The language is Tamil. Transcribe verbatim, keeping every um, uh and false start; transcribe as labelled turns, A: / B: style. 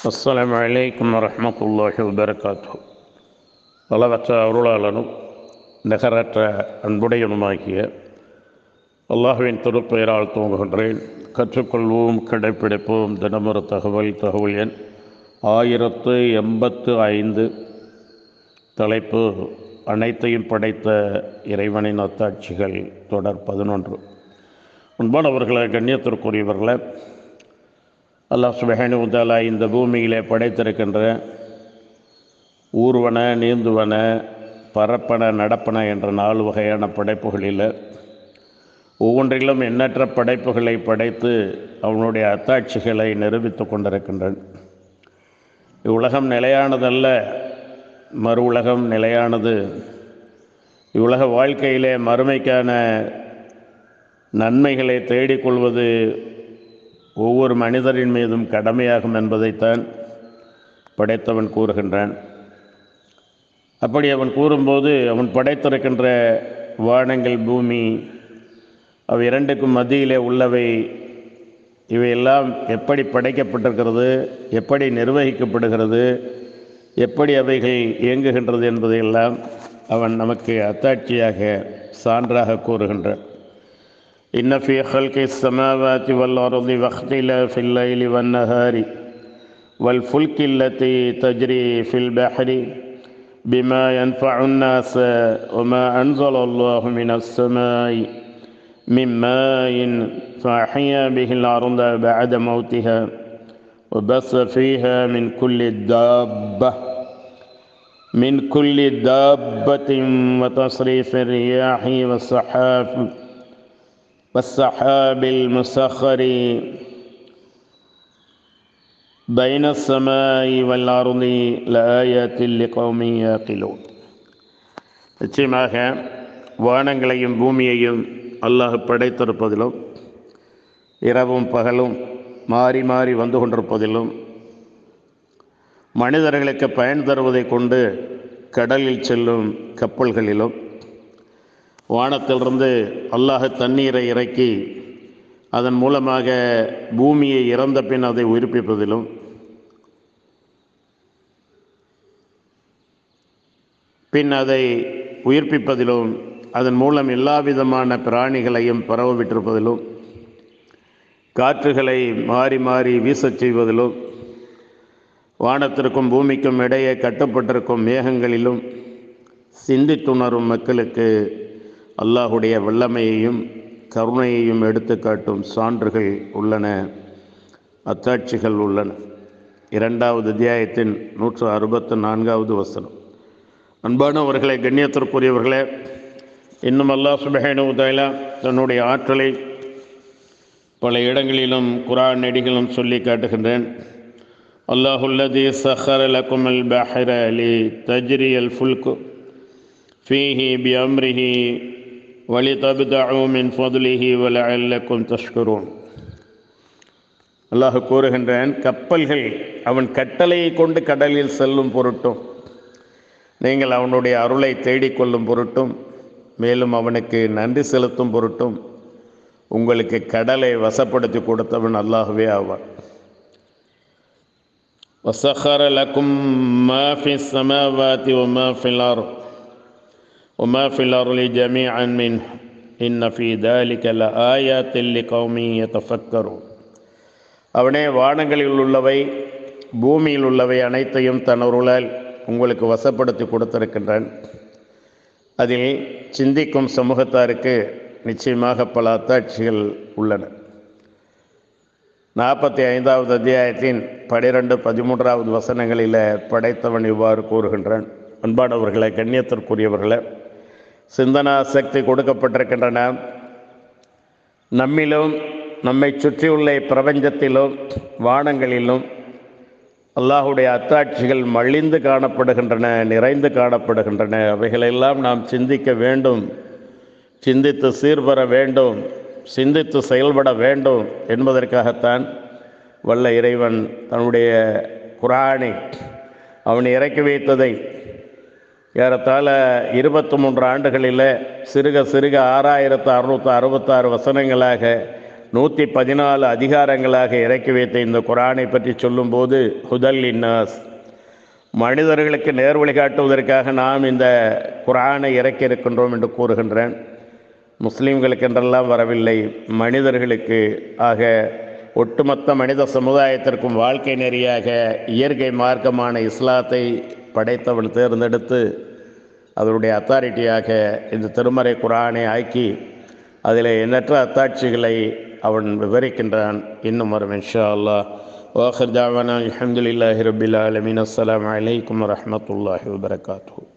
A: அஸ்ஸலாமு அலைக்கும் வரஹ்மத்துல்லாஹி வபரகாத்துஹு. அளவற்ற அருளாளனும் நிகரற்ற அன்புடையனுமாகிய அல்லாஹுவின் திருப்பெயரால் துவங்குகின்றேன். கற்றுக்கொள்வோம், கடைப்பிடிப்போம். தினமொரு தகவல் தகவல் எண் ஆயிரத்து எண்பத்து ஐந்து. தலைப்பு: அனைத்தையும் படைத்த இறைவனின் அத்தாட்சிகள். தொடர் பதினொன்று. அன்பானவர்களை, கண்ணியத்திற்குரியவர்களை, அல்லாஹ் சுப்ஹானஹு வ தஆலா இந்த பூமியிலே படைத்திருக்கின்ற ஊர்வன, நீந்துவன, பரப்பன, நடப்பன என்ற நாலு வகையான படைப்புகளில் ஒவ்வொன்றிலும் எண்ணற்ற படைப்புகளை படைத்து அவனுடைய அத்தாட்சிகளை நிரூபித்து கொண்டிருக்கின்றன. இவ்வுலகம் நிலையானதல்ல, மறு உலகம் நிலையானது. இவ்வுலக வாழ்க்கையிலே மறுமைக்கான நன்மைகளை தேடிக்கொள்வது ஒவ்வொரு மனிதரின் மீதும் கடமையாகும் என்பதைத்தான் படைத்தவன் கூறுகின்றான். அப்படி அவன் கூறும்போது, அவன் படைத்திருக்கின்ற வானங்கள், பூமி, அவை இரண்டுக்கும் மத்தியிலே உள்ளவை, இவையெல்லாம் எப்படி படைக்கப்பட்டிருக்கிறது, எப்படி நிர்வகிக்கப்படுகிறது, எப்படி அவைகள் இயங்குகின்றது என்பதையெல்லாம் அவன் நமக்கு அத்தாட்சியாக, சான்றாக கூறுகின்றான். இன்ன ஃபீ ஹல்கிஸ் ஸமாவாதி வல் அர்தி வக்திலாஃபில் லைலி வன் நஹாரி வல் ஃபுல்கி அல்லதி தஜ்ரி ஃபில் பஹ்ரி பிமா யன்ஃபஉன் நாஸ வமா அன்ஸலல்லாஹு மினஸ் ஸமாஇ மின் மாஇன் ஃபஅஹ்யா பிஹில் அர்த பஅத மௌத்திஹா வபஸ்ஸ ஃபீஹா மின் குல்லி தாப்ப மின் குல்லி தாப்பத்தின் வதஸ்ரீஃபிர் ரியாஹி வஸ்ஸஹாப் والسحاب المسخر بين السماء والأرض لآيات لقوم يعقلون. நிச்சயமாக வானங்களையும் பூமியையும் அல்லாஹ் படைத்திருப்பதிலும், இரவும் பகலும் மாறி மாறி வந்து கொண்டிருப்பதிலும், மனிதர்களுக்கு பயன் தருவதை கொண்டு கடலில் செல்லும் கப்பல்களிலும், வானத்திலிருந்து அல்லாஹ் தண்ணீரை இறக்கி அதன் மூலமாக பூமியை இறந்த பின் அதை உயிர்ப்பிப்பதிலும், பின் அதை உயிர்ப்பிப்பதிலும், அதன் மூலம் எல்லா விதமான பிராணிகளையும் பரவ விட்டிருப்பதிலும், காற்றுகளை மாறி மாறி வீசச் செய்வதிலும், வானத்திற்கும் பூமிக்கும் இடையே கட்டப்பட்டிருக்கும் மேகங்களிலும் சிந்தித்துணரும் மக்களுக்கு அல்லாஹுடைய வல்லமையையும் கருணையையும் எடுத்து காட்டும் சான்றுகள் உள்ளன, அத்தாட்சிகள் உள்ளன. இரண்டாவது அத்தியாயத்தின் நூற்று அறுபத்து நான்காவது வசனம். அன்பானவர்களை, கண்ணியத்திற்குரியவர்களே, இன்னும் அல்லாஹ் சுப்ஹானஹு வ தஆலா தன்னுடைய ஆற்றலை பல இடங்களிலும் குர்ஆன் நெடிகளும் சொல்லி காட்டுகின்றேன். அல்லாஹுல்லதீ ஸஹர லகுமுல் பஹ்ர லி தஜ்ரியல் ஃபுல்கு ஃபீஹி பிஅம்ரிஹி வலிதப்தஉ மின் ஃபத்லிஹி வலஅல்லக்கும் தஷ்குரூன். அல்லாஹ் கூறுகின்றான், கப்பல்கள் அவன் கட்டளையை கொண்டு கடலில் செல்லும் பொருட்டும், நீங்கள் அவனுடைய அருளை தேடிக்கொள்ளும் பொருட்டும், மேலும் அவனுக்கு நன்றி செலுத்தும் பொருட்டும் உங்களுக்கு கடலை வசப்படுத்தி கொடுத்தவன் அல்லாஹ்வே ஆவான். வஸஹர லகும் மா ஃபிஸ் ஸமாவாதி வமா ஃபில் அர்த் وما في الأرض جميعا منه إن في ذلك لآيات لقوم يتفكرون. அவனே வானங்களில் உள்ளவை, பூமியில் உள்ளவை அனைத்தையும் தன் அருளால் உங்களுக்கு வசப்படுத்தி கொடுத்திருக்கின்றான். அதில் சிந்திக்கும் சமூகத்தாருக்கு நிச்சயமாக பல அத்தாட்சிகள் உள்ளன. நாற்பத்தி ஐந்தாவது அத்தியாயத்தின் பனிரெண்டு பதிமூன்றாவது வசனங்களில் படைத்தவன் இவ்வாறு கூறுகின்றான். அன்பானவர்களை, கண்ணியத்திற்குரியவர்களை, சிந்தனா சக்தி கொடுக்கப்பட்டிருக்கின்றன. நம்மிலும் நம்மை சுற்றியுள்ள பிரபஞ்சத்திலும் வானங்களிலும் அல்லாஹுடைய அத்தாட்சிகள் மலிந்து காணப்படுகின்றன, நிறைந்து காணப்படுகின்றன. அவைகளெல்லாம் நாம் சிந்திக்க வேண்டும், சிந்தித்து சீர்பெற வேண்டும், சிந்தித்து செயல்பட வேண்டும் என்பதற்காகத்தான் வல்ல இறைவன் தன்னுடைய குர்ஆனை அவன் இறக்கி வைத்ததை ஏறத்தாழ இருபத்தி மூன்று ஆண்டுகளில் சிறுக சிறுக ஆறாயிரத்து அறுநூற்று அறுபத்தாறு வசனங்களாக நூற்றி பதினாலு அதிகாரங்களாக இறக்கி வைத்த இந்த குர்ஆனை பற்றி சொல்லும்போது ஹுதல் லின்னாஸ், மனிதர்களுக்கு நேர் வழிகாட்டுவதற்காக நாம் இந்த குர்ஆனை இறக்கி இருக்கின்றோம் என்று கூறுகின்றேன். முஸ்லீம்களுக்கு என்றெல்லாம் வரவில்லை, மனிதர்களுக்கு. ஆக ஒட்டுமொத்த மனித சமுதாயத்திற்கும் வாழ்க்கை நெறியாக இயற்கை மார்க்கமான இஸ்லாத்தை படைத்தவன் தேர்ந்தெடுத்து அதனுடைய அத்தாரிட்டியாக இந்த திருமறை குர்ஆனை ஆக்கி அதில் எண்ணற்ற அத்தாட்சிகளை அவன் விவரிக்கின்றான். இன்னும் வரும் இன்ஷா அல்லாஹ். வாஹிர் தாவானா அல்ஹம்துலில்லாஹி ரப்பில் ஆலமீன். அஸ்ஸலாமு அலைக்கும் வரஹ்மத்துல்லாஹி வபரகாத்துஹு.